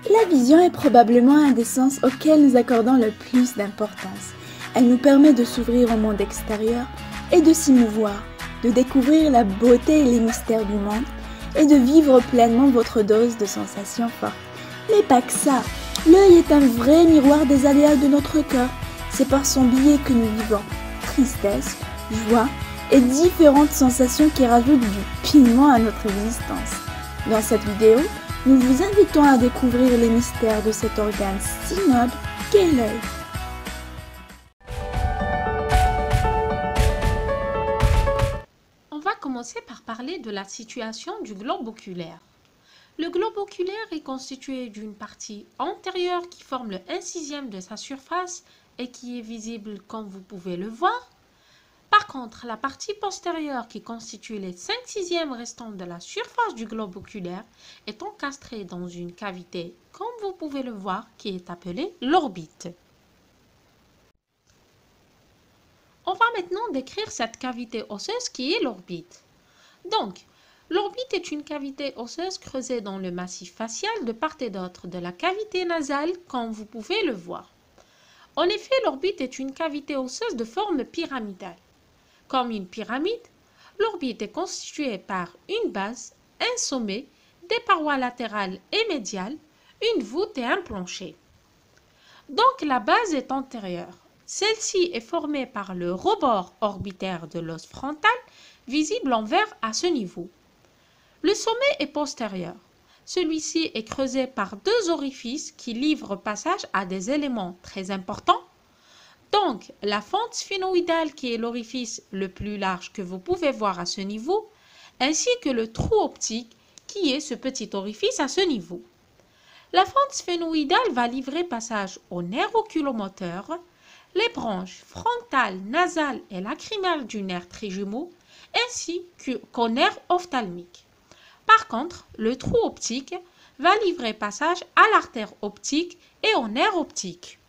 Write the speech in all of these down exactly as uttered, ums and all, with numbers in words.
La vision est probablement un des sens auxquels nous accordons le plus d'importance. Elle nous permet de s'ouvrir au monde extérieur et de s'y mouvoir, de découvrir la beauté et les mystères du monde et de vivre pleinement votre dose de sensations fortes. Mais pas que ça, l'œil est un vrai miroir des aléas de notre cœur. C'est par son biais que nous vivons tristesse, joie et différentes sensations qui rajoutent du piment à notre existence. Dans cette vidéo, nous vous invitons à découvrir les mystères de cet organe si noble qu'est l'œil. On va commencer par parler de la situation du globe oculaire. Le globe oculaire est constitué d'une partie antérieure qui forme le un sixième de sa surface et qui est visible comme vous pouvez le voir. Par contre, la partie postérieure qui constitue les cinq sixièmes restants de la surface du globe oculaire est encastrée dans une cavité, comme vous pouvez le voir, qui est appelée l'orbite. On va maintenant décrire cette cavité osseuse qui est l'orbite. Donc, l'orbite est une cavité osseuse creusée dans le massif facial de part et d'autre de la cavité nasale, comme vous pouvez le voir. En effet, l'orbite est une cavité osseuse de forme pyramidale. Comme une pyramide, l'orbite est constituée par une base, un sommet, des parois latérales et médiales, une voûte et un plancher. Donc la base est antérieure. Celle-ci est formée par le rebord orbitaire de l'os frontal, visible en vert à ce niveau. Le sommet est postérieur. Celui-ci est creusé par deux orifices qui livrent passage à des éléments très importants. Donc, la fente sphénoïdale qui est l'orifice le plus large que vous pouvez voir à ce niveau, ainsi que le trou optique qui est ce petit orifice à ce niveau. La fente sphénoïdale va livrer passage au nerf oculomoteur, les branches frontales, nasales et lacrymales du nerf trijumeau, ainsi qu'au nerf ophtalmique. Par contre, le trou optique va livrer passage à l'artère optique et au nerf optique.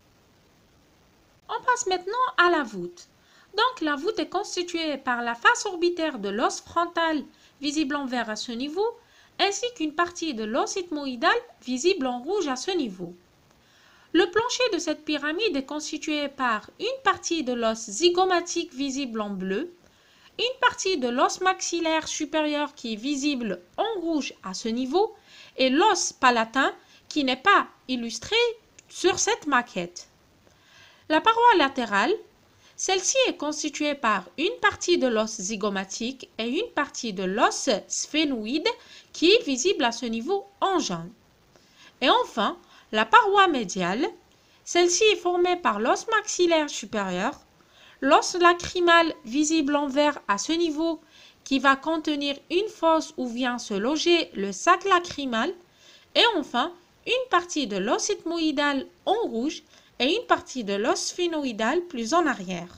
On passe maintenant à la voûte. Donc la voûte est constituée par la face orbitaire de l'os frontal, visible en vert à ce niveau, ainsi qu'une partie de l'os ethmoïdal, visible en rouge à ce niveau. Le plancher de cette pyramide est constitué par une partie de l'os zygomatique visible en bleu, une partie de l'os maxillaire supérieur qui est visible en rouge à ce niveau, et l'os palatin qui n'est pas illustré sur cette maquette. La paroi latérale, celle-ci est constituée par une partie de l'os zygomatique et une partie de l'os sphénoïde qui est visible à ce niveau en jaune. Et enfin, la paroi médiale, celle-ci est formée par l'os maxillaire supérieur, l'os lacrymal visible en vert à ce niveau qui va contenir une fosse où vient se loger le sac lacrymal et enfin une partie de l'os ethmoïdal en rouge et une partie de l'os sphénoïdal plus en arrière.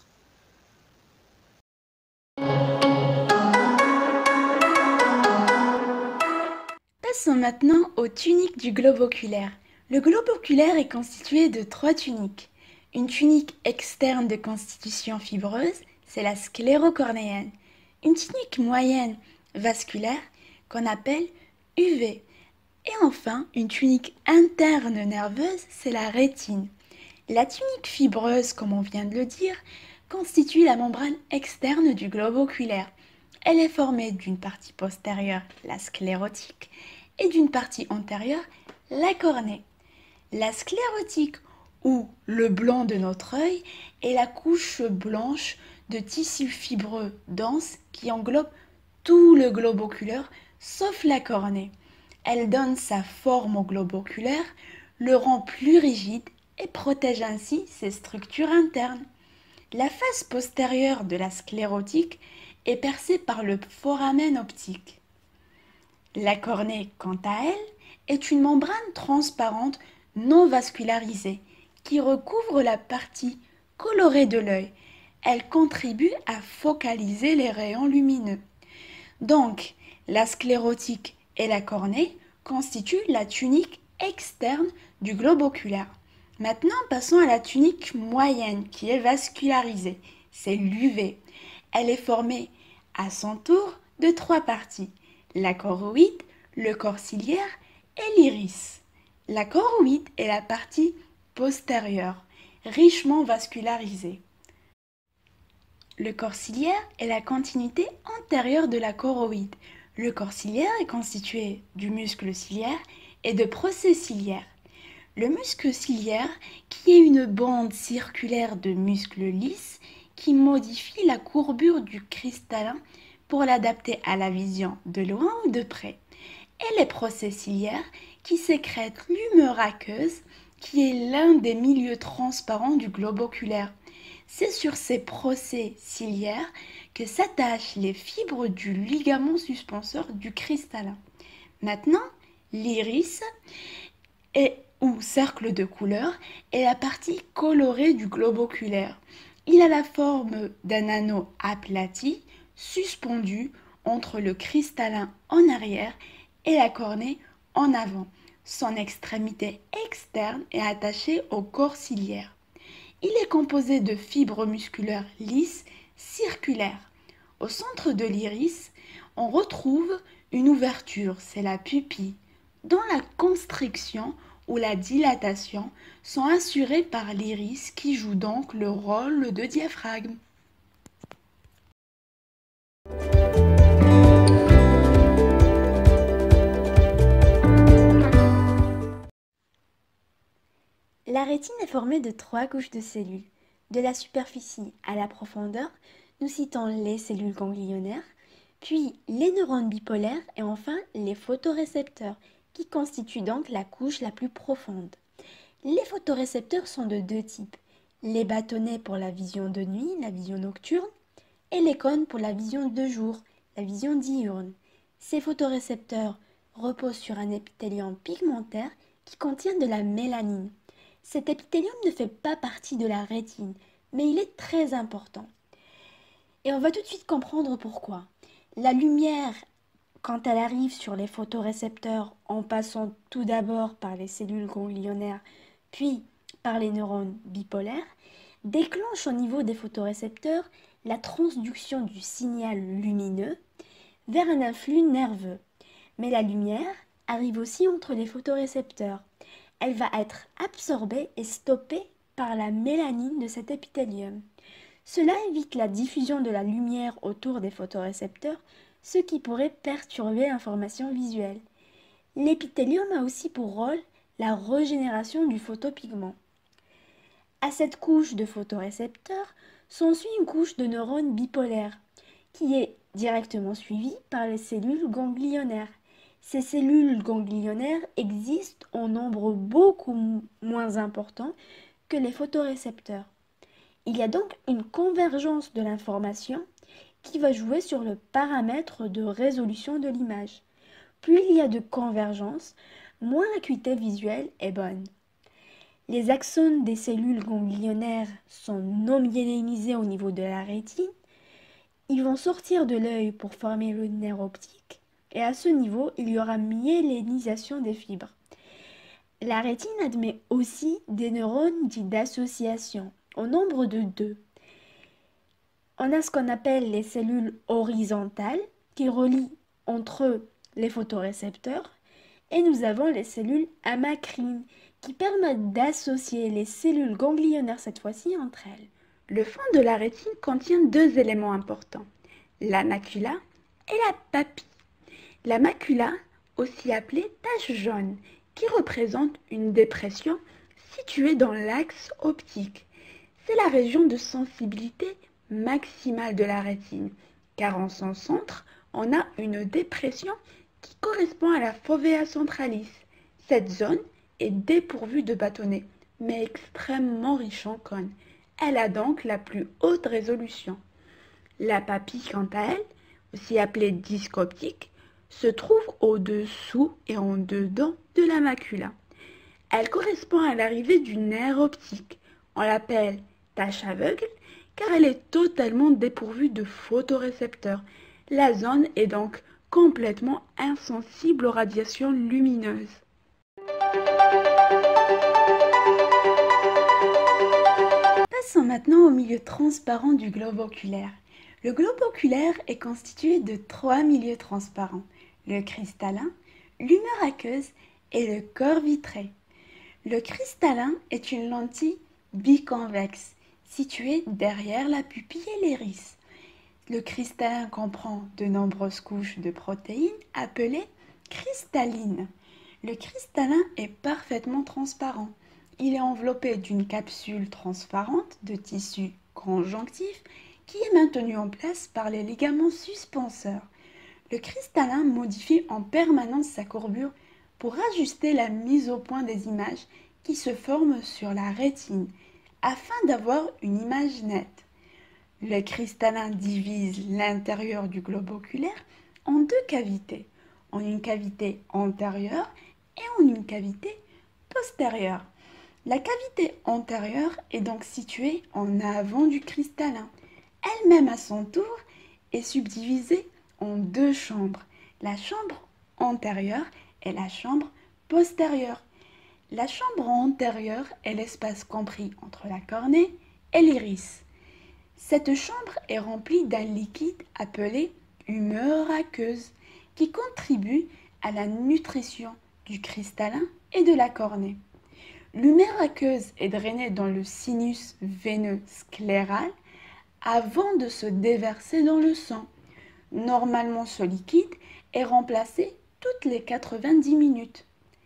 Passons maintenant aux tuniques du globe oculaire. Le globe oculaire est constitué de trois tuniques. Une tunique externe de constitution fibreuse, c'est la sclérocornéenne. Une tunique moyenne vasculaire qu'on appelle U V. Et enfin, une tunique interne nerveuse, c'est la rétine. La tunique fibreuse, comme on vient de le dire, constitue la membrane externe du globe oculaire. Elle est formée d'une partie postérieure, la sclérotique, et d'une partie antérieure, la cornée. La sclérotique, ou le blanc de notre œil, est la couche blanche de tissu fibreux dense qui englobe tout le globe oculaire, sauf la cornée. Elle donne sa forme au globe oculaire, le rend plus rigide et protège ainsi ses structures internes. La face postérieure de la sclérotique est percée par le foramen optique. La cornée, quant à elle, est une membrane transparente non vascularisée qui recouvre la partie colorée de l'œil. Elle contribue à focaliser les rayons lumineux. Donc, la sclérotique et la cornée constituent la tunique externe du globe oculaire. Maintenant, passons à la tunique moyenne qui est vascularisée. C'est l'U V. Elle est formée à son tour de trois parties. La choroïde, le corps ciliaire et l'iris. La choroïde est la partie postérieure, richement vascularisée. Le corps ciliaire est la continuité antérieure de la choroïde. Le corps ciliaire est constitué du muscle ciliaire et de procès ciliaires. Le muscle ciliaire, qui est une bande circulaire de muscles lisses qui modifie la courbure du cristallin pour l'adapter à la vision de loin ou de près. Et les procès ciliaires qui sécrètent l'humeur aqueuse, qui est l'un des milieux transparents du globe oculaire. C'est sur ces procès ciliaires que s'attachent les fibres du ligament suspenseur du cristallin. Maintenant, l'iris est ou cercle de couleur est la partie colorée du globe oculaire. Il a la forme d'un anneau aplati, suspendu entre le cristallin en arrière et la cornée en avant. Son extrémité externe est attachée au corps ciliaire. Il est composé de fibres musculaires lisses, circulaires. Au centre de l'iris, on retrouve une ouverture, c'est la pupille, dont la constriction ou la dilatation sont assurées par l'iris qui joue donc le rôle de diaphragme. La rétine est formée de trois couches de cellules. De la superficie à la profondeur, nous citons les cellules ganglionnaires, puis les neurones bipolaires et enfin les photorécepteurs, qui constituent donc la couche la plus profonde. Les photorécepteurs sont de deux types, les bâtonnets pour la vision de nuit, la vision nocturne, et les cônes pour la vision de jour, la vision diurne. Ces photorécepteurs reposent sur un épithélium pigmentaire qui contient de la mélanine. Cet épithélium ne fait pas partie de la rétine, mais il est très important. Et on va tout de suite comprendre pourquoi. La lumière, quand elle arrive sur les photorécepteurs en passant tout d'abord par les cellules ganglionnaires, puis par les neurones bipolaires, déclenche au niveau des photorécepteurs la transduction du signal lumineux vers un influx nerveux. Mais la lumière arrive aussi entre les photorécepteurs. Elle va être absorbée et stoppée par la mélanine de cet épithélium. Cela évite la diffusion de la lumière autour des photorécepteurs, ce qui pourrait perturber l'information visuelle. L'épithélium a aussi pour rôle la régénération du photopigment. À cette couche de photorécepteurs s'ensuit une couche de neurones bipolaires, qui est directement suivie par les cellules ganglionnaires. Ces cellules ganglionnaires existent en nombre beaucoup moins important que les photorécepteurs. Il y a donc une convergence de l'information qui va jouer sur le paramètre de résolution de l'image. Plus il y a de convergence, moins l'acuité visuelle est bonne. Les axones des cellules ganglionnaires sont non myélinisés au niveau de la rétine. Ils vont sortir de l'œil pour former le nerf optique. Et à ce niveau, il y aura myélinisation des fibres. La rétine admet aussi des neurones dits d'association, au nombre de deux. On a ce qu'on appelle les cellules horizontales qui relient entre eux les photorécepteurs et nous avons les cellules amacrines qui permettent d'associer les cellules ganglionnaires cette fois-ci entre elles. Le fond de la rétine contient deux éléments importants, la macula et la papille. La macula, aussi appelée tache jaune, qui représente une dépression située dans l'axe optique. C'est la région de sensibilité maximale de la rétine, car en son centre, on a une dépression qui correspond à la fovea centralis. Cette zone est dépourvue de bâtonnets, mais extrêmement riche en cônes. Elle a donc la plus haute résolution. La papille, quant à elle, aussi appelée disque optique, se trouve au-dessous et en dedans de la macula. Elle correspond à l'arrivée du nerf optique. On l'appelle tache aveugle car elle est totalement dépourvue de photorécepteurs. La zone est donc complètement insensible aux radiations lumineuses. Passons maintenant au milieu transparent du globe oculaire. Le globe oculaire est constitué de trois milieux transparents, le cristallin, l'humeur aqueuse et le corps vitré. Le cristallin est une lentille biconvexe située derrière la pupille et l'iris. Le cristallin comprend de nombreuses couches de protéines appelées cristallines. Le cristallin est parfaitement transparent. Il est enveloppé d'une capsule transparente de tissu conjonctif qui est maintenue en place par les ligaments suspenseurs. Le cristallin modifie en permanence sa courbure pour ajuster la mise au point des images qui se forment sur la rétine afin d'avoir une image nette. Le cristallin divise l'intérieur du globe oculaire en deux cavités, en une cavité antérieure et en une cavité postérieure. La cavité antérieure est donc située en avant du cristallin. Elle-même à son tour est subdivisée en deux chambres, la chambre antérieure et la chambre postérieure. La chambre antérieure est l'espace compris entre la cornée et l'iris. Cette chambre est remplie d'un liquide appelé humeur aqueuse qui contribue à la nutrition du cristallin et de la cornée. L'humeur aqueuse est drainée dans le sinus veineux scléral avant de se déverser dans le sang. Normalement, ce liquide est remplacé toutes les quatre-vingt-dix minutes.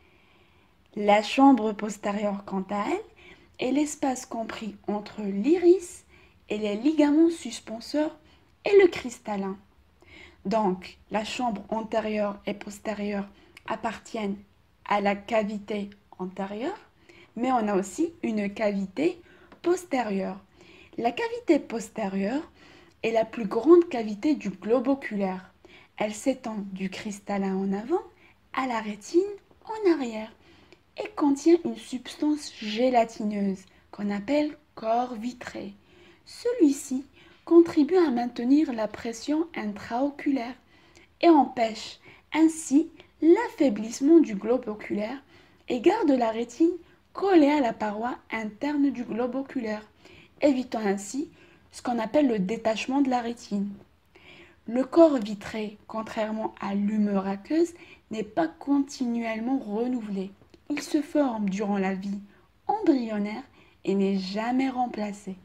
La chambre postérieure, quant à elle, est l'espace compris entre l'iris et les ligaments suspenseurs et le cristallin. Donc, la chambre antérieure et postérieure appartiennent à la cavité antérieure, mais on a aussi une cavité postérieure. La cavité postérieure est la plus grande cavité du globe oculaire. Elle s'étend du cristallin en avant à la rétine en arrière et contient une substance gélatineuse qu'on appelle corps vitré. Celui-ci contribue à maintenir la pression intraoculaire et empêche ainsi l'affaiblissement du globe oculaire et garde la rétine collée à la paroi interne du globe oculaire, évitant ainsi ce qu'on appelle le détachement de la rétine. Le corps vitré, contrairement à l'humeur aqueuse, n'est pas continuellement renouvelé. Il se forme durant la vie embryonnaire et n'est jamais remplacé.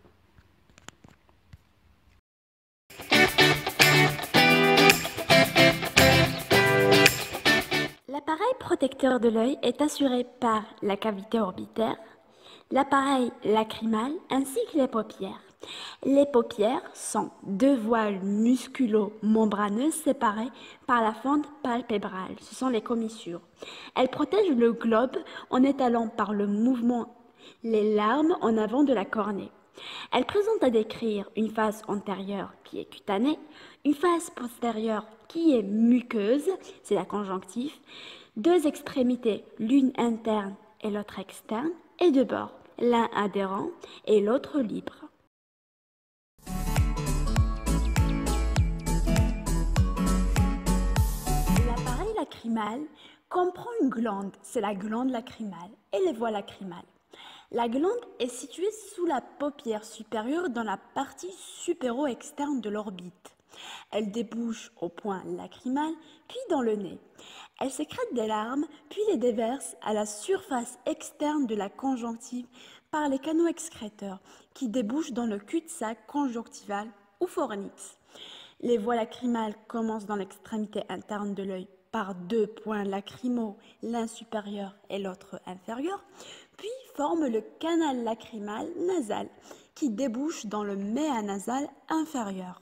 L'appareil protecteur de l'œil est assuré par la cavité orbitaire, l'appareil lacrymal ainsi que les paupières. Les paupières sont deux voiles musculo-membraneuses séparées par la fente palpébrale. Ce sont les commissures. Elles protègent le globe en étalant par le mouvement les larmes en avant de la cornée. Elles présentent à décrire une face antérieure qui est cutanée, une face postérieure qui est muqueuse, c'est la conjonctive, deux extrémités, l'une interne et l'autre externe, et deux bords, l'un adhérent et l'autre libre. L'appareil lacrymal comprend une glande, c'est la glande lacrymale, et les voies lacrymales. La glande est située sous la paupière supérieure dans la partie supéro-externe de l'orbite. Elle débouche au point lacrymal, puis dans le nez. Elle sécrète des larmes, puis les déverse à la surface externe de la conjonctive par les canaux excréteurs, qui débouchent dans le cul-de-sac conjonctival ou fornix. Les voies lacrymales commencent dans l'extrémité interne de l'œil par deux points lacrymaux, l'un supérieur et l'autre inférieur, puis forment le canal lacrymal nasal, qui débouche dans le méa nasal inférieur.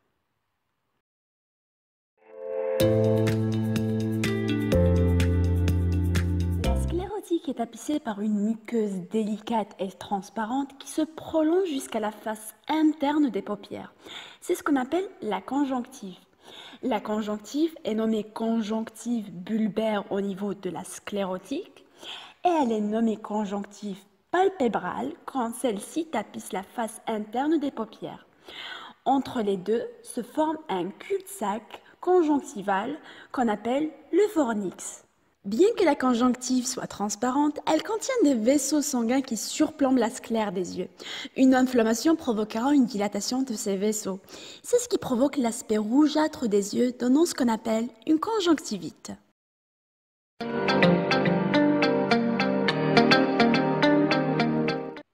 La sclérotique est tapissée par une muqueuse délicate et transparente qui se prolonge jusqu'à la face interne des paupières. C'est ce qu'on appelle la conjonctive. La conjonctive est nommée conjonctive bulbaire au niveau de la sclérotique et elle est nommée conjonctive palpébrale quand celle-ci tapisse la face interne des paupières. Entre les deux se forme un cul-de-sac conjonctival qu'on appelle le fornix. Bien que la conjonctive soit transparente, elle contient des vaisseaux sanguins qui surplombent la sclère des yeux. Une inflammation provoquera une dilatation de ces vaisseaux. C'est ce qui provoque l'aspect rougeâtre des yeux, donnant ce qu'on appelle une conjonctivite.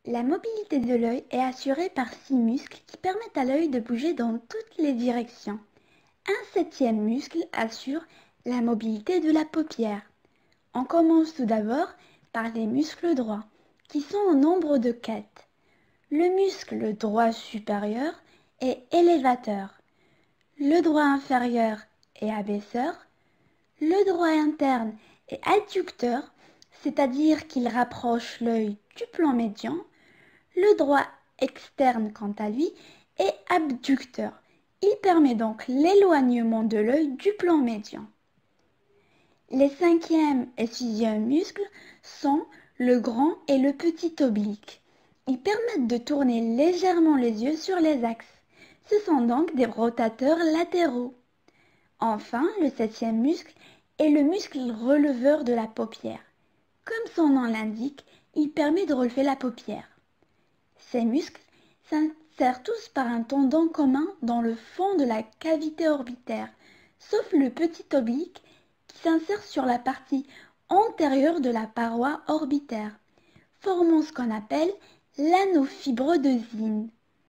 La mobilité de l'œil est assurée par six muscles qui permettent à l'œil de bouger dans toutes les directions. Un septième muscle assure la mobilité de la paupière. On commence tout d'abord par les muscles droits, qui sont au nombre de quatre. Le muscle droit supérieur est élévateur, le droit inférieur est abaisseur, le droit interne est adducteur, c'est-à-dire qu'il rapproche l'œil du plan médian. Le droit externe, quant à lui, est abducteur. Il permet donc l'éloignement de l'œil du plan médian. Les cinquième et sixième muscles sont le grand et le petit oblique. Ils permettent de tourner légèrement les yeux sur les axes. Ce sont donc des rotateurs latéraux. Enfin, le septième muscle est le muscle releveur de la paupière. Comme son nom l'indique, il permet de relever la paupière. Ces muscles s'insèrent tous par un tendon commun dans le fond de la cavité orbitaire, sauf le petit oblique qui s'insère sur la partie antérieure de la paroi orbitaire, formant ce qu'on appelle l'anneau fibreux de Zinn.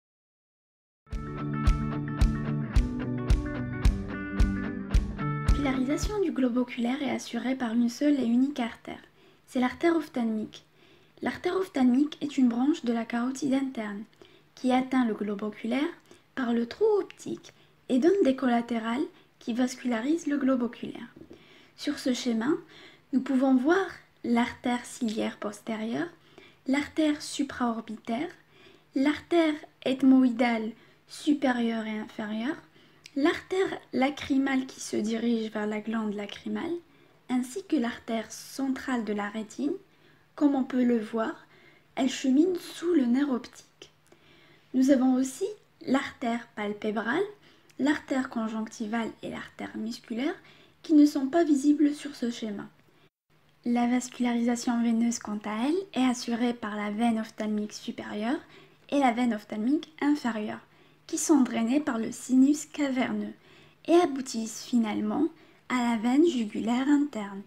La polarisation du globe oculaire est assurée par une seule et unique artère. C'est l'artère ophtalmique. L'artère ophtalmique est une branche de la carotide interne qui atteint le globe oculaire par le trou optique et donne des collatérales qui vascularisent le globe oculaire. Sur ce schéma, nous pouvons voir l'artère ciliaire postérieure, l'artère supraorbitaire, l'artère ethmoïdale supérieure et inférieure, l'artère lacrymale qui se dirige vers la glande lacrymale, ainsi que l'artère centrale de la rétine. Comme on peut le voir, elle chemine sous le nerf optique. Nous avons aussi l'artère palpébrale, l'artère conjonctivale et l'artère musculaire qui ne sont pas visibles sur ce schéma. La vascularisation veineuse, quant à elle, est assurée par la veine ophtalmique supérieure et la veine ophtalmique inférieure, qui sont drainées par le sinus caverneux et aboutissent finalement à la veine jugulaire interne.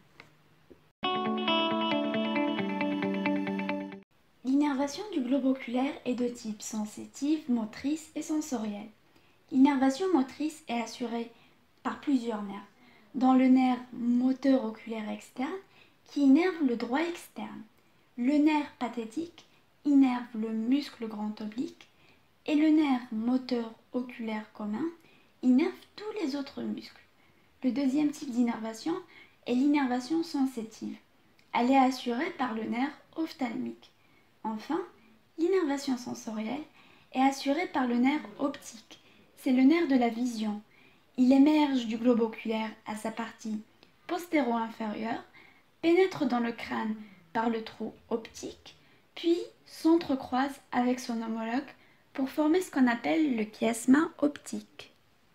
L'innervation du globe oculaire est de type sensitive, motrice et sensorielle. L'innervation motrice est assurée par plusieurs nerfs, dont le nerf moteur oculaire externe qui innerve le droit externe, le nerf pathétique innerve le muscle grand oblique et le nerf moteur oculaire commun innerve tous les autres muscles. Le deuxième type d'innervation est l'innervation sensitive. Elle est assurée par le nerf ophtalmique. Enfin, l'innervation sensorielle est assurée par le nerf optique. C'est le nerf de la vision. Il émerge du globe oculaire à sa partie postéro-inférieure, pénètre dans le crâne par le trou optique, puis s'entrecroise avec son homologue pour former ce qu'on appelle le chiasma optique.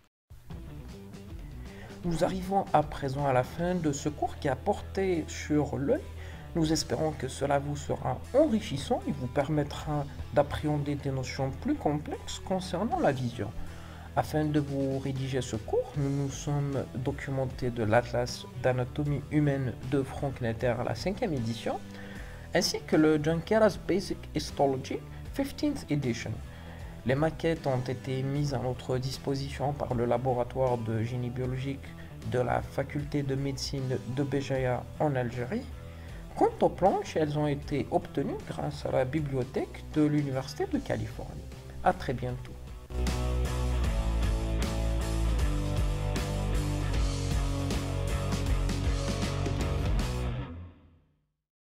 Nous arrivons à présent à la fin de ce cours qui a porté sur l'œil. Nous espérons que cela vous sera enrichissant et vous permettra d'appréhender des notions plus complexes concernant la vision. Afin de vous rédiger ce cours, nous nous sommes documentés de l'Atlas d'anatomie humaine de Frank Netter, la cinquième édition, ainsi que le Junqueras Basic Histology fifteenth edition. Les maquettes ont été mises à notre disposition par le laboratoire de génie biologique de la faculté de médecine de Béjaïa en Algérie. Quant aux planches, elles ont été obtenues grâce à la bibliothèque de l'Université de Californie. À très bientôt.